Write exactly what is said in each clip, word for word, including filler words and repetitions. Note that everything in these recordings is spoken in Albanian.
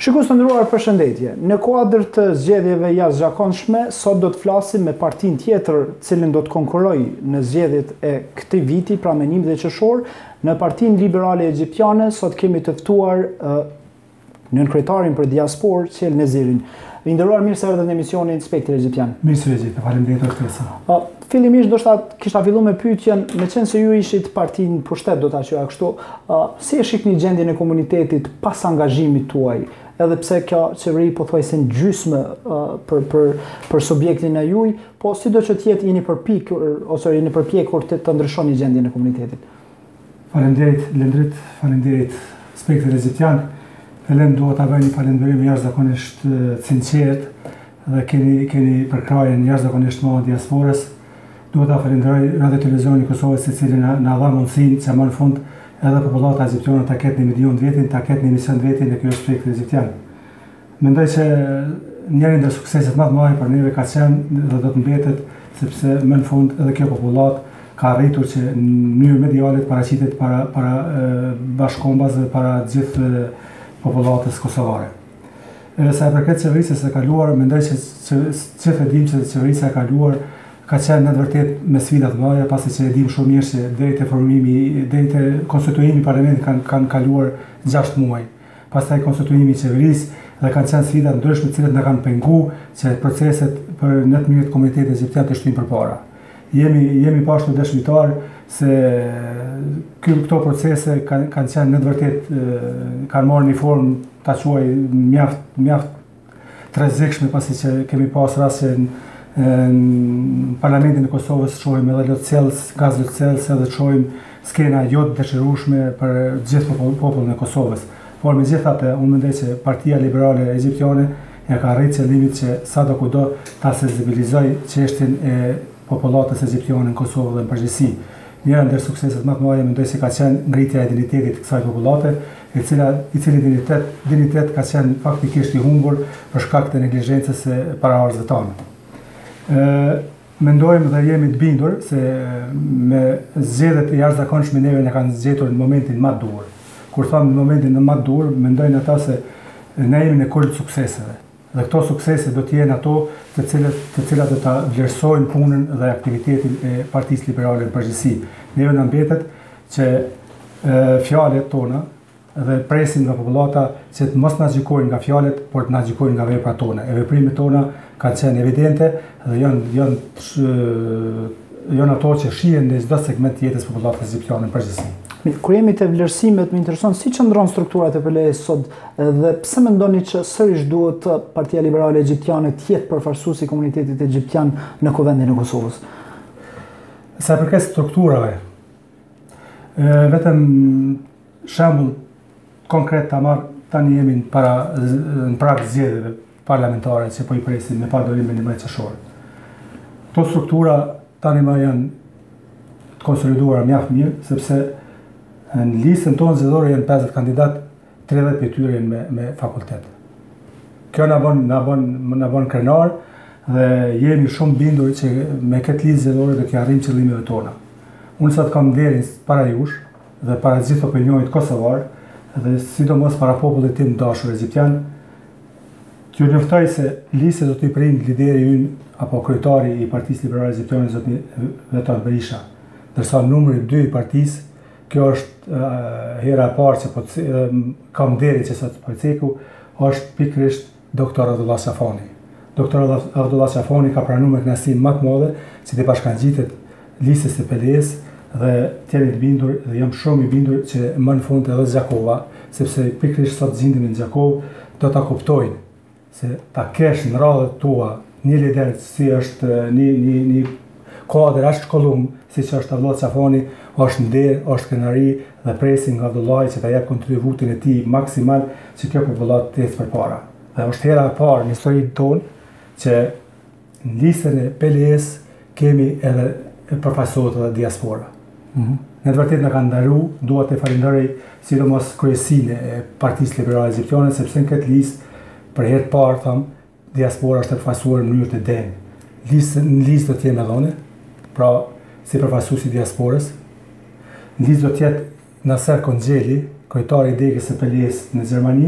Shikues të nderuar, përshëndetje. Në kuadër të zgjedhjeve jashtëzakonshme, sot do të flasim me partinë tjetër, cilën do të konkurrojë në zgjedhjet e këtij viti, pra me njëmbëdhjetë qershor, në Partinë Liberale Egjiptiane. Sot kemi të ftuar uh, nënkryetarin për diasporë, Qel Nezirin. I nderuar, mirë se erdhët në emisionin Spektri Egjiptian. Mirë se vjen, faleminderit për ftesën. Uh, fillimisht do të kisha filluar me pyetjen, meqense se ju ishit partinë pushtet, do ta thoya kështu, uh, si e shihni gjendjen e komunitetit pas angazhimit tuaj? Edhe pse kjo qeveri pothuajse në gjysmë uh, për, për, për subjektin e juaj, po sido që të jetë jeni përpikur ose jeni përpjekur të, të ndryshoni gjendjen e komunitetit. Faleminderit, Lendrit, faleminderit Spektrit Egjiptian. Fillim duhet ta bëj një falënderim jashtëzakonisht të sinqert dhe keni keni përkrahjen jashtëzakonisht të madhe diasporës. Duhet ta falenderoj Radio Televizionin e Kosovës, i cili na, na dha mundësinë që më në fund edhe popullata egjiptiane ta ketë një milion të vetin, ta ketë një mision të vetin në ky Spektri Egjiptian. Mendoj se njëri ndër sukseset më të mëdha për neve ka qenë dhe do të mbetet, sepse më në fund edhe kjo popullat ka arritur që në mënyrë mediale të paraqitet para para bashkombas dhe para gjithë popullatës kosovare. Edhe sa e përket qeverisë së kaluar, mendoj se çfarë e dim që qeverisja e kaluar ka qenë në të vërtetë me sfida të mëdha, pasi që e dim shumë mirë se deri te formimi, deri te konstituimi i parlamentit kanë kanë kaluar gjashtë muaj. Pastaj konstituimi i qeverisë dhe kanë qenë sfida të ndryshme të cilat na kanë penguar që proceset për në të mirë të komunitetit egjiptian të shtyjnë përpara. Jemi jemi pashtu dëshmitar se këto procese kanë kanë qenë në të vërtetë kanë marrë një formë ta quaj mjaft mjaft të rrezikshme, pasi që kemi pas raste në Parlamentin e Kosovës shohim edhe lotcellës, gaz lotcellës, edhe shohim skena jo të dëshirueshme për gjithë popullin e Kosovës. Por megjithatë, unë mendoj se Partia Liberale Egjiptiane ja ka arritur qëllimin që sadokudo ta sensibilizojë çështjen e popullatës egjiptiane në Kosovë dhe në përgjithësi. Njëra ndër sukseset më të mëdha mendoj se ka qenë ngritja e dinitetit të kësaj popullate, i cila i cili dinitet dinitet ka qenë faktikisht i humbur për shkak të neglizhencës së paraardhësve tonë. Ë mendojmë dhe jemi të bindur se me zgjedhjet e jashtëzakonshme neve ne kanë zgjetur në momentin më të dur. Kur them në momentin më të dur, mendojnë ata se ne jemi në kulm të sukseseve. Dhe këto suksese do të jenë ato të cilat të cilat do ta vlerësojnë punën dhe aktivitetin e Partisë Liberale në përgjithësi. Neve na mbetet që fjalët tona dhe presim nga popullata që të mos na gjykojnë nga fjalët, por të na gjykojnë nga veprat tona. E veprimet tona kanë qenë evidente dhe janë janë janë ato që shihen në çdo segment të jetës popullatës egjiptiane në përgjithësi. Kur jemi te vlerësimet, më intereson si qëndron strukturat e P L E-s sot dhe pse mendoni që sërish duhet Partia Liberale Egjiptiane të jetë përfaqësuesi i komunitetit egjiptian në Kuvendin e Kosovës? Sa përket strukturave, vetëm shembull konkret ta marr, tani jemi në para në prag zgjedhjeve parlamentare që po i presim me padorim në nëntëmbëdhjetë qershor. Këto struktura tani më janë të konsoliduara mjaft mirë, sepse në listën tonë zgjedhore janë pesëdhjetë kandidat, tridhjetë prej tyre janë me, me fakultet. Kjo na bën na bën na bën krenar dhe jemi shumë bindur që me këtë listë zgjedhore do të arrijmë qëllimeve tona. Unë sot kam nderin para jush dhe para gjithë opinionit kosovar dhe sidomos para popullit tim dashur egjiptian, t'ju njoftoj se lista do t'i prind lideri ynë apo kryetari i Partisë Liberale Egjiptiane zoti Veton Berisha. Ndërsa numri dy i partisë, kjo është uh, hera e parë që po uh, kam deri që sot po ceku, është pikërisht doktor Abdullah Safani. Doktor Abdullah Safani ka pranuar me kënaqësi më të madhe që të bashkangjitet listës së P L E-s dhe të jemi të bindur dhe jam shumë i bindur që më në fund edhe Zjakova, sepse pikërisht sot zindemi në Zjakov, do ta kuptojnë se ta kesh në radhët tua një lider si është një një një kuadër as shkollum, siç është Abdullah Safani, është nder, është kënaqëri dhe presim nga Abdullahi që ta jap kontributin e tij maksimal që kjo popullat të ecë përpara. Dhe është hera e parë në historinë tonë që në listën e P L E-s kemi edhe përfaqësuar edhe diaspora. Mm-hmm. Në të vërtetë na kanë ndaru, dua të falenderoj sidomos kryesinë e Partisë Liberale Egjiptiane, sepse në këtë listë për herë të parë tham diaspora është përfaqësuar në mënyrë të denjë. Listë në listë do të jenë dhënë, pra si përfaqësuesi i diasporës. Në listë do të jetë Nasser Konxheli, kryetari i degës së P L E-s në Gjermani,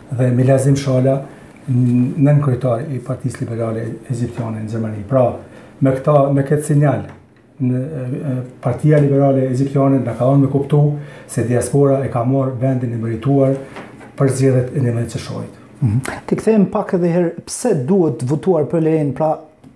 dhe Milazim Shala, nën kryetar i Partisë Liberale Eziptiane në Gjermani. Pra, me këta, me këtë sinjal, në Partia Liberale Eziptiane na ka dhënë me kuptu se diaspora e ka marrë vendin e merituar për zgjedhjet e nivellit të shoqit. Mm-hmm. Ti kthejmë pak edhe herë, pse duhet votuar për lejen, pra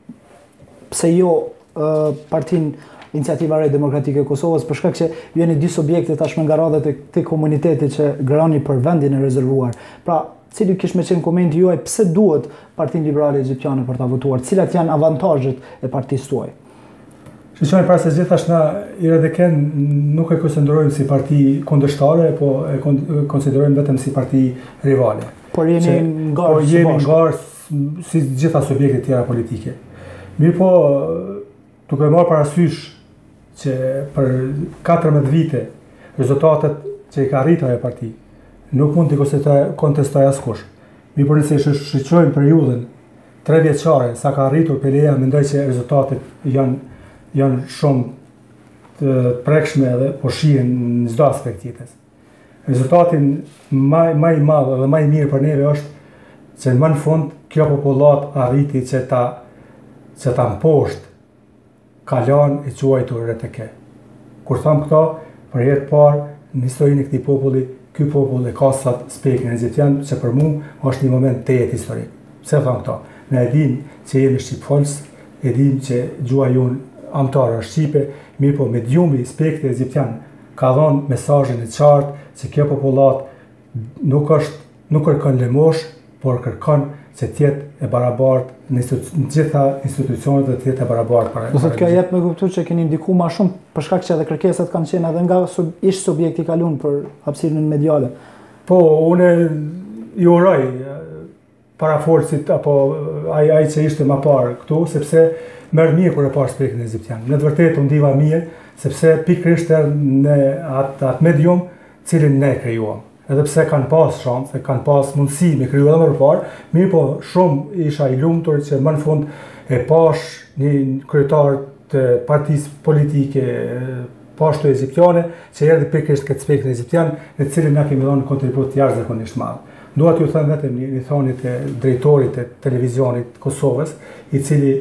pse jo uh, partinë Iniciativa Re Demokratike e Kosovës, për shkak që jeni dy subjekte tashmë nga radhët e këtij komuniteti që garoni për vendin e rezervuar. Pra, cili kish me qenë komenti juaj, pse duhet Partinë Liberale Eziptiane për ta votuar? Cilat janë avantazhet e partisë tuaj? Shqiptari para se gjithashtu na i Redeken nuk e konsiderojmë si parti kundërshtare, po e konsiderojmë vetëm si parti rivale. Por jeni ngarë por jemi ngarë si gjitha subjektet tjera politike. Mirë po, duke marrë parasysh që për katërmbëdhjetë vite rezultatet që i ka arritur ajo parti nuk mund të kontestoj askush. Mirë po nëse shoqërojmë periudhën tre vjeçare sa ka arritur Peleja, mendoj që rezultatet janë janë shumë të prekshme dhe po shihen në çdo aspekt jetës. Rezultatin më më i madh dhe më i mirë për neve është që më në fund kjo popullat arriti që ta që ta mposht kalan e quajtur Reteke. Kur tham këto, për herë të parë në historinë e këtij populli, ky popull e ka sot spekin eziptian, që për mua është një moment të jetë historik. Pse tham këto? Ne e dim që jemi shqipfolës, e dim që gjuha jonë amtare është shqipe, mirë po me djumi spekti eziptian ka dhënë mesazhin e qartë që kjo popullat nuk është nuk kërkon lëmosh, por kërkon që tjetë e barabartë në gjitha institucionet dhe tjetë e barabartë. Do thotë kjo jep me kuptu që keni ndikuar më shumë për shkak që edhe kërkesat kanë qenë edhe nga sub, ish subjekti kalun për hapësirën mediale. Po, unë i uroj paraforcit apo ai ai që ishte më parë këtu, sepse merr mirë kur e parë spektin eziptian. Në të vërtetë u ndiva mirë, sepse pikërisht në atë atë medium cilin ne krijuam. Edhe pse kanë pas shansë, kanë pas mundësi me kriju edhe më parë, mirë po shumë isha i lumtur që më në fund e pash një kryetar të partisë politike pashtu eziptiane që erdhi pikërisht këtë spektin eziptian, në cilin na kemi dhënë kontribut jashtëzakonisht madh. Dua t'ju them vetëm një, një thonjë të drejtorit të televizionit Kosovës, i cili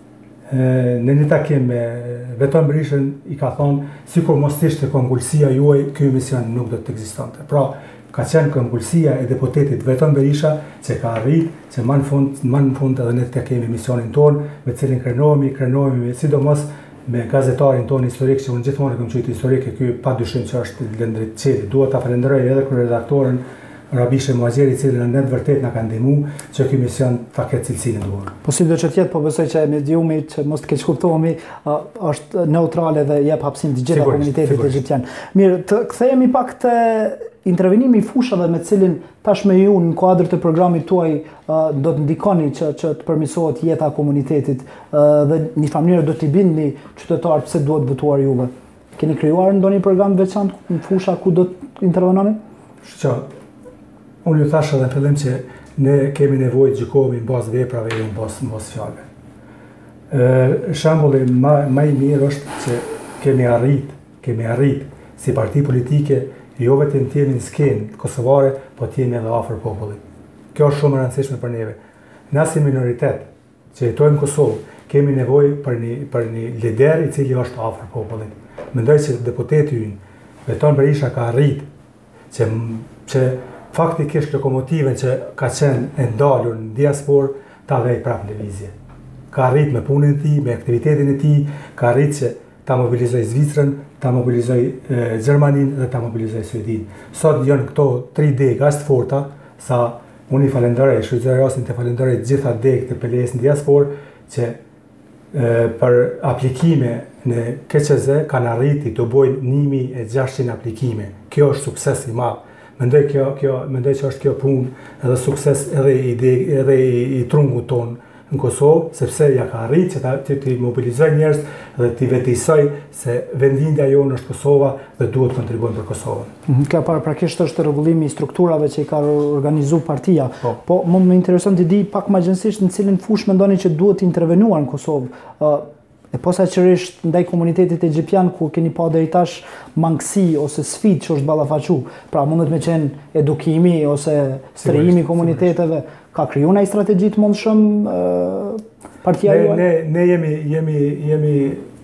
në një takim me Veton Berishën i ka thonë, sikur mos ishte kongullësia juaj, ky emision nuk do të ekzistonte. Pra, ka qenë kongullësia e deputetit Veton Berisha që ka arrit që më në fund, më në fund edhe ne të kemi emisionin tonë, me cilin krenohemi, krenohemi sidomos me gazetarin tonë historik, që unë gjithmonë e kam qujtë historik, e ky pa dyshim që është Lendrit Qeli. Dua ta falenderoj edhe kryeredaktorin Rabishe Muazeri, i cili në të vërtet na ka ndihmuar që ky mision ta ketë cilësinë e duhur. Po si do që tjetë, po besoj që mediumi, që mos të keq kuptohemi, është neutral dhe jep hapësim të gjitha komunitetit eziptian. Mirë, të kthehemi pak te intervenimi i fushave me cilin tashmë ju në kuadër të programit tuaj do të ndikoni që që të përmirësohet jeta e komunitetit dhe një familje do t'i bindni qytetarët pse duhet votuar juve. Keni krijuar ndonjë program veçantë në fusha ku do të intervenoni? Shqo, unë ju thashë edhe në fillim që ne kemi nevojë të gjykohemi në bazë veprave e jo në bazë në bazë fjalëve. Shembulli më më i mirë është që kemi arrit, kemi arrit si parti politike jo vetëm të jemi në skenë kosovare, po të jemi edhe afër popullit. Kjo është shumë e rëndësishme për neve. Na si minoritet që jetojmë në Kosovë, kemi nevojë për një për një lider i cili është afër popullit. Mendoj se deputeti ynë Veton Berisha ka arrit që që faktikisht lokomotivën që ka qenë e ndalur në diaspor ta vej prapë në lëvizje. Ka arrit me punën e tij, me aktivitetin e tij, ka arrit që ta mobilizoj Zvicrën, ta mobilizoj Gjermaninë dhe ta mobilizoj Suedinë. Sot janë këto tri degë as të forta sa unë i falenderoj, shfrytëzoj rastin të falenderoj të gjitha degët të P L E-s në diaspor që e, për aplikime në K Q Z kanë arriti të bojnë një mijë e gjashtëqind aplikime. Kjo është sukses i madh. Mendoj kjo kjo mendoj që është kjo punë edhe sukses edhe i edhe i, i trungut ton në Kosovë, sepse ja ka arritë që ta të, të mobilizoj njerëz dhe të vetësoj se vendindja jonë është Kosova dhe duhet të kontribuojmë për Kosovën. Kjo praktikisht është rregullimi i strukturave që i ka organizuar partia. Po, po më, më intereson të di pak më gjensisht në cilin fushë mendoni që duhet të intervenuar në Kosovë. Uh, E posaçërisht ndaj komunitetit egjiptian ku keni pa deri tash mangësi ose sfidë që është ballafaqu. Pra mundet me qenë edukimi ose strijimi i komuniteteve, ka krijuar një strategji të mundshëm partia juaj? Ne ne jemi jemi jemi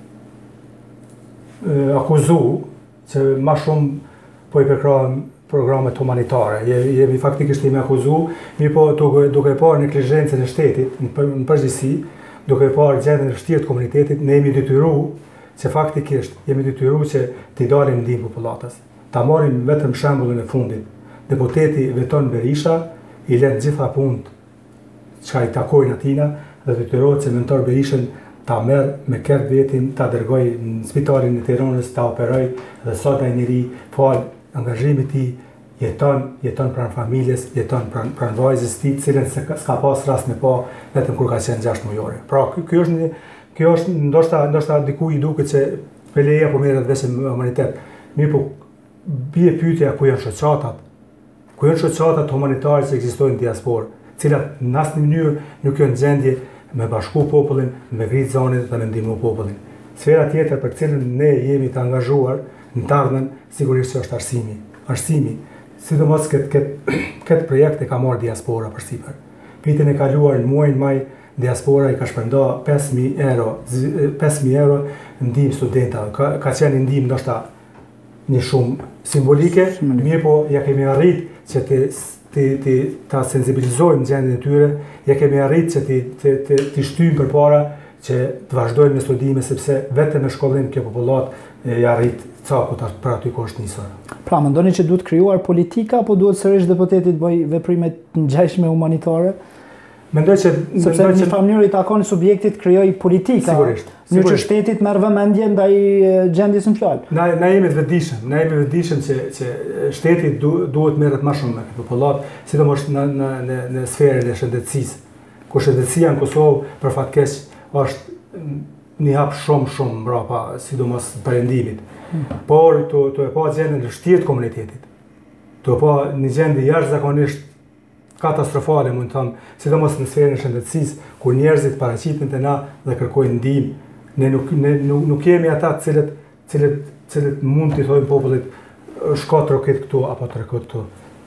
akuzu që më shumë po i përkrahëm programet humanitare. Jemi faktikisht jemi akuzu, mi po duke, duke parë neglizhencën e shtetit në përgjithësi, duke parë gjendjen e vështirë të komunitetit, ne jemi detyruar që faktikisht jemi detyruar që t'i dalim ndihmë popullatës. Ta marrim vetëm shembullin e fundit. Deputeti Veton Berisha i lën gjitha punët që i takojnë atina dhe detyrohet që mentor Berishën ta merr me kërk vetin, ta dërgoj në spitalin e Tiranës, ta operoj dhe sot ai njeri fal angazhimit i jeton, jeton pranë familjes, jeton pranë pran vajzës tij, cilën s'ka pas rast me pa vetëm kur ka qenë gjashtë mujore. Pra, kjo është një, kjo është ndoshta ndoshta diku i duket se Peleja po merret vetëm me humanitet. Mirë po bie pyetja ku janë shoqatat? Ku janë shoqatat humanitare që ekzistojnë në diasporë, të cilat në asnjë mënyrë nuk janë në gjendje me bashku popullin, me ngritë zonin dhe me ndihmu popullin. Sfera tjetër për cilën ne jemi të angazhuar në të ardhmen, sigurisht që është arsimi. Arsimi, sidomos këtë këtë këtë projekt e ka marrë diaspora përsipër. Vitin e kaluar në muajin maj, diaspora i ka shpërndarë pesë mijë euro, pesë mijë euro ndihmë studentave. Ka, ka qenë ndihmë ndoshta një shumë simbolike, mirë po ja kemi arrit që të të të ta sensibilizojmë gjendjen e tyre, ja kemi arrit që të të të, të shtyjmë përpara që të vazhdojmë me studime, sepse vetëm me shkollim kjo popullat e arrit cakut për aty ku është nisur. Pra, mendoni që duhet krijuar politika apo duhet sërish deputeti të bëjë veprime të ngjashme humanitare? Mendoj që sepse në një mënyrë i takon subjektit krijoj politika. Sigurisht. Në që shtetit merr vëmendje ndaj gjendjes në fjalë. Na na jemi të vetëdijshëm, na jemi të vetëdijshëm që që shteti du, duhet merret më shumë me popullat, sidomos në në në në sferën e shëndetësisë. Ku shëndetësia në Kosovë për fat keq është një hap shumë shumë mbrapa, sidomos perëndimit. Por të të e pa gjendjen e vështirë të komunitetit. Të e pa një gjendje jashtëzakonisht katastrofale, mund të them, sidomos në sferën e shëndetësisë, kur njerëzit paraqiten te na dhe kërkojnë ndihmë. Ne nuk ne nuk, nuk kemi ata të cilët cilët cilët mund t'i thojmë popullit shko troket këtu apo troket këtu.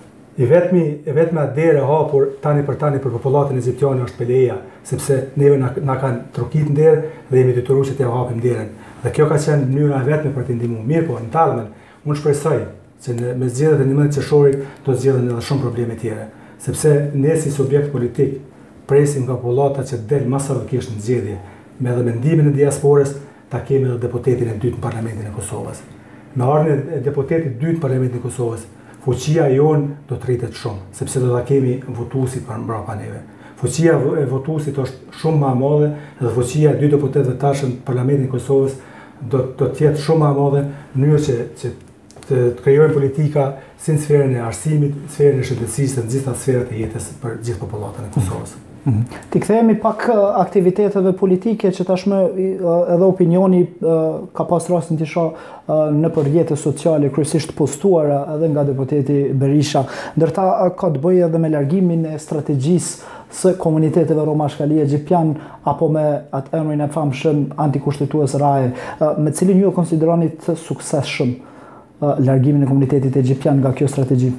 I vetmi i vetma derë hapur tani për tani për popullatën eziptiane është Peleja, sepse neve na, na kanë trokit në derë dhe jemi detyruar që t'ia hapim derën. Dhe kjo ka qenë mënyra e vetme për t'i ndihmuar. Mirë po, në të ardhmen, unë shpresoj që në me zgjedhjet e njëmbëdhjetë qershorit do të zgjidhen edhe shumë probleme tjera, sepse ne si subjekt politik presim nga popullata që del masavikisht në zgjedhje, me edhe mendimin e diasporës, ta kemi edhe deputetin e dytë në Parlamentin e Kosovës. Me ardhmën e deputetit dytë në Parlamentin e Kosovës, fuqia jonë do të rritet shumë, sepse do ta kemi votuesit për mbrapa neve. Fuqia e votuesit është shumë më e madhe dhe fuqia e dy deputetëve të tashëm në Parlamentin e Kosovës do do të jetë shumë më e madhe në mënyrë që që të, të krijojmë politika si në sferën e arsimit, në sferën e shëndetësisë, në gjitha sferat e jetës për gjithë popullatën e Kosovës. Mm-hmm. Ti kthehemi pak aktiviteteve politike që tashmë edhe opinioni ka pas rastin të shoh në për rrjetet sociale kryesisht postuara edhe nga deputeti Berisha, ndërta ka të bëjë edhe me largimin e strategjisë së komuniteteve Roma Shkali Egjiptian apo me atë emrin e famshëm antikushtetues Raje, me cilin ju e konsideroni të suksesshëm largimin e komunitetit egjiptian nga kjo strategji?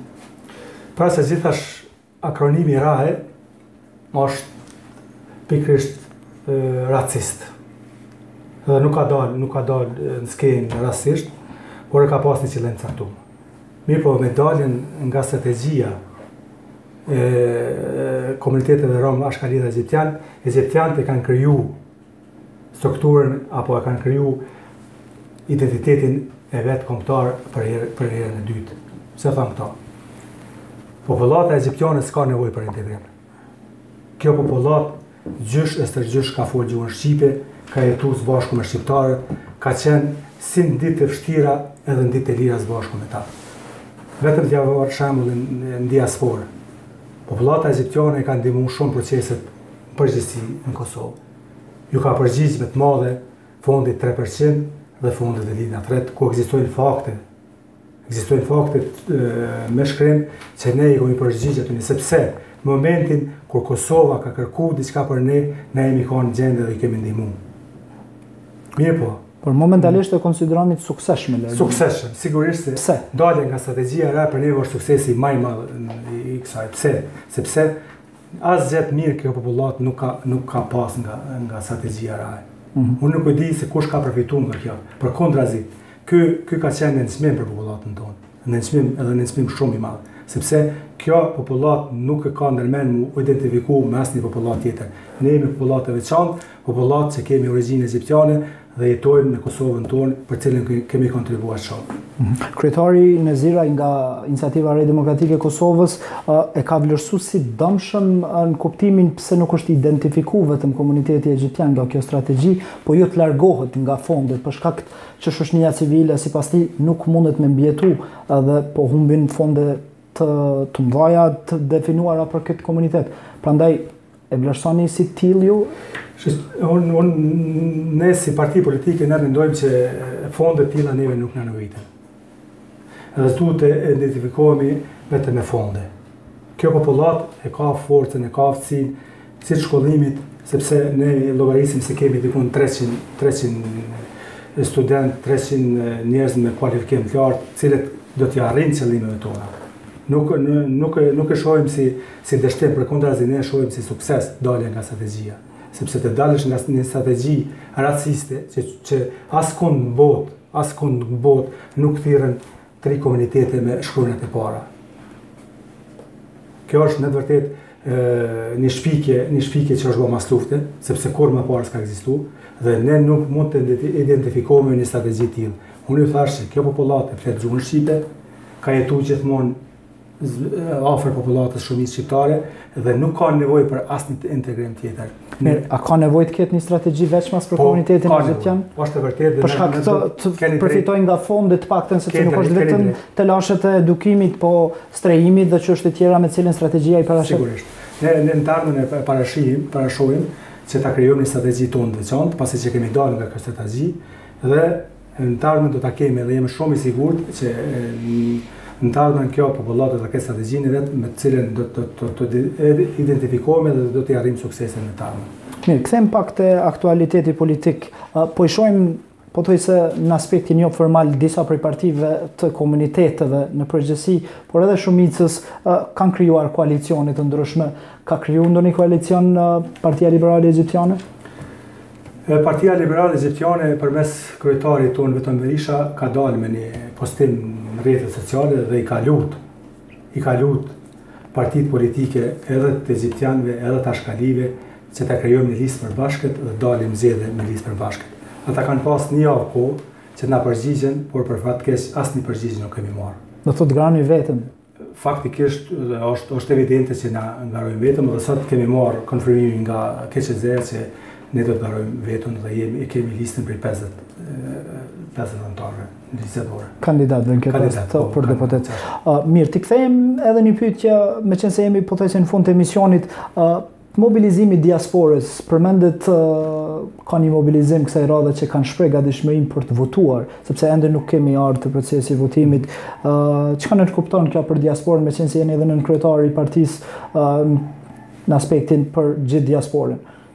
Pra se gjithash akronimi Raje është pikërisht racist. Dhe nuk ka dalë, nuk ka dalë në skenë rasisht, por e ka pas një qëllim të caktuar. Mirë po me daljen nga strategjia e komuniteteve Rom Ashkali dhe Egjiptian, Egjiptianët e kanë kriju strukturën apo e kanë kriju identitetin e vetë kombëtar për herë, për herën e dytë. Pse tham këto? Popullata egjiptiane s'ka nevojë për integrim. Kjo popullat gjysh e stërgjysh ka folë gjuhën shqipe, ka jetu së bashku me shqiptarët, ka qenë si në ditë të vështira edhe në ditë të lira së bashku me ta. Vetëm t'ja varë shembullin në diasporë. Popullata egjiptiane ka ndihmuar shumë proceset në përgjithësi në Kosovë. Ju ka përgjigjë me të madhe fondi tre përqind dhe fondi dhe linja tre, ku ekzistojnë fakte. Ekzistojnë fakte me shkrim që ne i kemi përgjigjë aty, sepse në momentin kur Kosova ka kërku diçka për ne, ne jemi kanë gjendje dhe i kemi ndihmuar. Mirë po. Por momentalisht e konsideroni të suksesshme lërgimi. Suksesshme, sigurisht se Pse? dalje nga strategjia e re për ne është suksesi më i madh i kësaj. Pse? Sepse asgjë mirë kjo popullat nuk ka nuk ka pas nga nga strategjia e re. Mm-hmm. Unë nuk e di se kush ka përfituar nga kjo. Përkundrazi, ky ky ka qenë ndërsmim për popullatën tonë. Ndërsmim edhe ndërsmim shumë i madh. Sepse kjo popullat nuk e ka ndërmend mu identifiku me asnjë popullat tjetër. Ne jemi popullat e veçantë, popullat që kemi origjinë egjiptiane dhe jetojmë në Kosovën tonë, për cilën kemi kontribuar shumë. Mm-hmm. Kryetari Neziraj nga Iniciativa Re Demokratike e Kosovës e ka vlerësuar si dëmshëm në kuptimin pse nuk është identifikuar vetëm komuniteti egjiptian nga kjo strategji, po jo të largohet nga fondet për shkak që shoqënia civile sipas tij nuk mundet me mbjetu edhe po humbin fonde të, të mëdha të definuara për këtë komunitet. Prandaj e vlerësoni si till ju? Unë, un, ne si parti politike ne mendojmë që fondet tilla neve nuk na nevojiten. Edhe duhet të identifikohemi vetëm me fonde. Kjo popullat e ka forcën, e ka aftësinë, si shkollimit, sepse ne llogarisim se kemi dikun treqind student, treqind njerëz me kualifikim të lartë, cilët do t'i arrijnë qëllimet tona. Nuk nuk nuk e shohim si si dështim, përkundrazi ne e shohim si sukses dalja nga strategjia. Sepse të dalësh nga një strategji raciste që, që askund në botë, askund në botë nuk thirrën tri komunitete me shkronjat e para. Kjo është në të vërtetë një shpikje, një shpikje që është bërë mas lufte, sepse kur më parë s'ka ekzistuar dhe ne nuk mund të identifikohemi në një strategji të tillë. Unë ju thash se kjo popullat e flet gjuhën shqipe, ka jetuar gjithmonë afër popullatës shumicë shqiptare dhe nuk ka nevojë për asnjë integrim tjetër. Mirë, a ka nevojë të ketë një strategji veçmas për po, komunitetin egjiptian? Po, është e vërtetë. Për shkak të, të përfitojnë nga fondet të paktën sepse nuk është vetëm të lashet e edukimit, po strehimit dhe çështje të tjera me cilën strategjia i parashet. Sigurisht. Ne në të ardhmen e parashihim, parashohim që ta krijojmë një strategji tonë të veçantë, pasi që kemi dalë nga kjo strategji dhe në të ardhmen do ta kemi dhe jemi shumë i sigurt që në të ardhmen kjo popullat do ta ketë strategjinë vetë me të cilën do të do të identifikohemi dhe do të arrijmë suksesin në të ardhmen. Mirë, kthejmë pak te aktualiteti politik. Po i shohim po thoj se në aspektin jo formal disa prej partive të komuniteteve në përgjithësi, por edhe shumicës kanë krijuar koalicione të ndryshme. Ka krijuar ndonjë koalicion Partia Liberale Egjiptiane? Partia Liberale Egjiptiane përmes kryetarit tonë Vetëm Berisha ka dalë me një postim në rrjetet sociale dhe i ka lut, i ka lut partitë politike edhe të egjiptianëve edhe të ashkalive që ta krijojmë një listë përbashkët dhe dalim zgjedhje me listë përbashkët. Ata kanë pas një javë kohë që na përgjigjen, por për fat keq asnjë përgjigje nuk kemi marrë. Do thotë grani vetëm. Faktikisht është është evidente që na ngarojmë vetëm dhe sot kemi marrë konfirmimin nga K Q Z që ne do të ngarojmë vetëm dhe jemi kemi listën për pesëdhjetë pesëdhjetë anëtarë ligjore. Kandidatëve në këtë rast për deputet. Uh, mirë, ti kthejmë edhe një pyetje, meqense jemi pothuajse në fund të emisionit, uh, mobilizimi i diasporës, përmendet uh, ka një mobilizim kësaj radhe që kanë shpreh gatishmërinë për të votuar, sepse ende nuk kemi ardhur te procesi i votimit. Uh, Çka ne kupton kjo për diasporën, meqense jeni edhe nën kryetari i partisë uh, në aspektin për gjithë diasporën?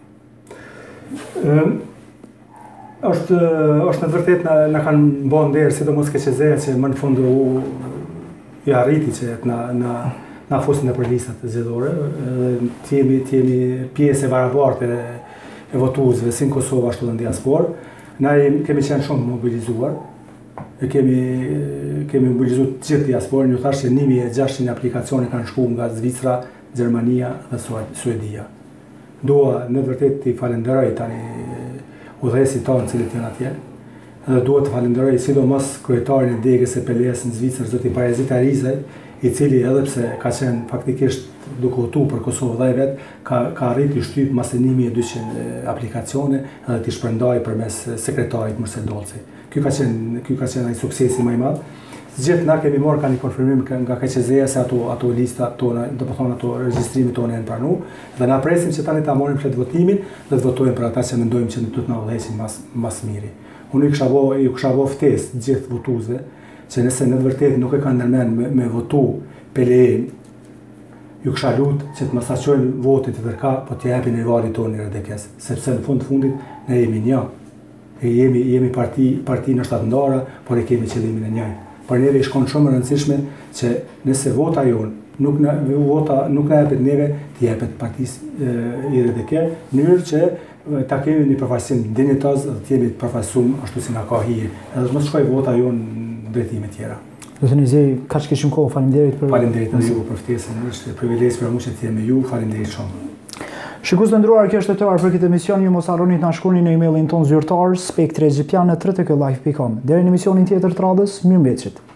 Um, është është në të vërtetë na, na kanë bën nder, sidomos K Q Z-ja që më në fund u i arriti që na na na fusin në për listat zgjedhore, dhe të jemi të jemi pjesë e barabartë e, e votuesve si në Kosovë ashtu edhe në diasporë. Na kemi qenë shumë mobilizuar. E kemi kemi mobilizuar të gjithë diasporën, ju thash se një mijë e gjashtëqind aplikacione kanë shkuar nga Zvicra, Gjermania dhe Suedia. Dua në të vërtetë t'i falenderoj tani udhëheqësit tonë cilët janë atje. Dhe dua të falenderoj sidomos kryetarin e degës së P L S në Zvicër, zotin Parazit Arizaj, i cili edhe pse ka qenë faktikisht duke votu për Kosovë dhe vet, ka ka arritur të shtyp mas një mijë e dyqind aplikacione dhe t'i shpërndai përmes sekretarit Mursel Dolci. Ky ka qenë ky ka qenë ai suksesi më i madh. Gjithë na kemi marrë ka një konfirmim nga K Q Z-ja se ato ato lista tona, do të thonë ato regjistrimet tona janë pranuar dhe na presim që tani ta marrim flet votimin dhe të votojmë për ata që mendojmë që do të na udhëheqin mas mas miri. Unë i kisha vë ju kisha vë ftesë gjithë votuesve që nëse në të vërtetë nuk e kanë ndërmend me, me votu P L E, ju kisha lut që të mos aqojnë votin të tërka, po të japin rivalit tonë R D K-s, sepse në fund të fundit ne jemi një. e jemi, jemi parti, parti në shtatë ndara, por e kemi qëllimin e njëjtë. Për neve i shkon shumë e rëndësishme që nëse vota jonë nuk na vota nuk na jepet neve, t'i jepet partisë I R D K, në mënyrë që ta kemi një përfaqësim dinjitoz dhe t'jemi të përfaqësuar ashtu si na ka hije. Edhe mos shkoj vota jonë në drejtime tjera. Do të nizej, kaq kishim kohë, faleminderit për Faleminderit edhe ju për ftesën, është privilegj për mua që të jem me ju, faleminderit shumë. Shikues të nderuar, kjo është e tërë për këtë emision. Ju mos harroni të na shkruani në emailin ton zyrtar spektri egyptian at r t k live dot com. Deri në emisionin tjetër të radhës, mirëmbëjtje.